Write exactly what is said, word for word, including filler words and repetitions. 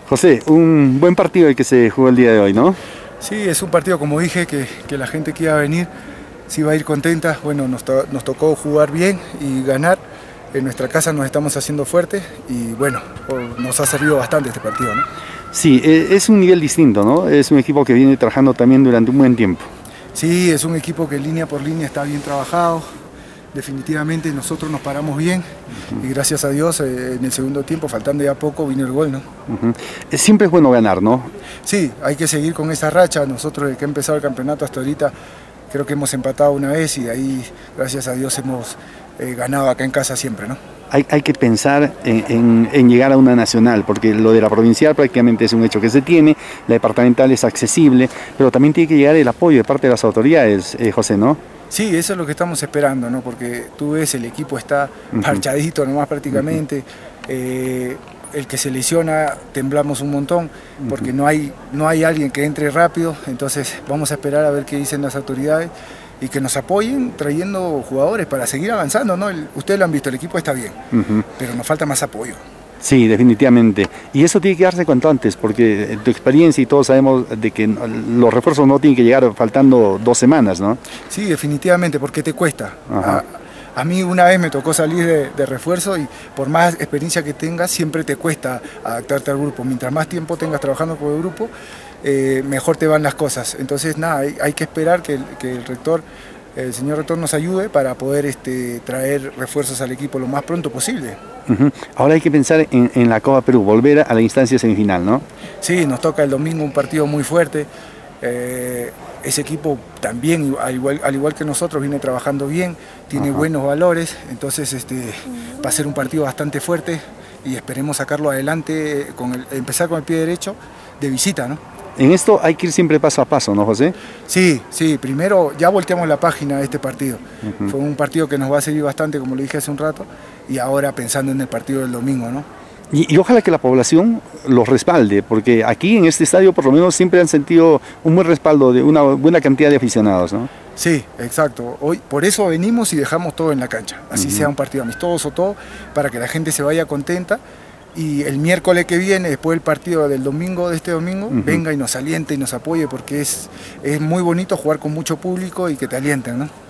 José, un buen partido el que se jugó el día de hoy, ¿no? Sí, es un partido, como dije, que, que la gente que iba a venir sí va a ir contenta. Bueno, nos, to nos tocó jugar bien y ganar. En nuestra casa nos estamos haciendo fuertes y bueno, nos ha servido bastante este partido, ¿no? Sí, es un nivel distinto, ¿no? Es un equipo que viene trabajando también durante un buen tiempo. Sí, es un equipo que línea por línea está bien trabajado. Definitivamente nosotros nos paramos bien uh-huh. y gracias a Dios eh, en el segundo tiempo, faltando ya poco, vino el gol, ¿no? Uh-huh. Siempre es bueno ganar, ¿no? Sí, hay que seguir con esa racha. Nosotros desde que ha empezado el campeonato hasta ahorita creo que hemos empatado una vez y de ahí, gracias a Dios, hemos eh, ganado acá en casa siempre, ¿no? Hay, hay que pensar en, en, en llegar a una nacional, porque lo de la provincial prácticamente es un hecho que se tiene, la departamental es accesible, pero también tiene que llegar el apoyo de parte de las autoridades, eh, José, ¿no? Sí, eso es lo que estamos esperando, ¿no? Porque tú ves, el equipo está parchadito nomás prácticamente, uh-huh. eh, el que se lesiona temblamos un montón, porque uh-huh. no hay, no hay alguien que entre rápido, entonces vamos a esperar a ver qué dicen las autoridades y que nos apoyen trayendo jugadores para seguir avanzando, ¿no? El, ustedes lo han visto, el equipo está bien, uh-huh. pero nos falta más apoyo. Sí, definitivamente. Y eso tiene que darse cuanto antes, porque en tu experiencia y todos sabemos de que los refuerzos no tienen que llegar faltando dos semanas, ¿no? Sí, definitivamente, porque te cuesta. A, a mí una vez me tocó salir de, de refuerzo y por más experiencia que tengas, siempre te cuesta adaptarte al grupo. Mientras más tiempo tengas trabajando con el grupo, eh, mejor te van las cosas. Entonces, nada, hay, hay que esperar que el, que el rector... el señor rector nos ayude para poder este, traer refuerzos al equipo lo más pronto posible. Uh-huh. Ahora hay que pensar en, en la Copa Perú, volver a la instancia semifinal, ¿no? Sí, nos toca el domingo un partido muy fuerte. Eh, ese equipo también, al igual, al igual que nosotros, viene trabajando bien, tiene uh-huh. buenos valores, entonces este, va a ser un partido bastante fuerte y esperemos sacarlo adelante, con el, empezar con el pie derecho de visita, ¿no? En esto hay que ir siempre paso a paso, ¿no, José? Sí, sí, primero ya volteamos la página de este partido. Uh-huh. Fue un partido que nos va a servir bastante, como lo dije hace un rato, y ahora pensando en el partido del domingo, ¿no? Y, y ojalá que la población los respalde, porque aquí en este estadio por lo menos siempre han sentido un buen respaldo de una buena cantidad de aficionados, ¿no? Sí, exacto. Hoy, por eso venimos y dejamos todo en la cancha, así uh-huh. sea un partido amistoso o todo, para que la gente se vaya contenta. Y el miércoles que viene, después del partido del domingo, de este domingo, uh-huh. venga y nos aliente y nos apoye, porque es, es muy bonito jugar con mucho público y que te alienten, ¿no?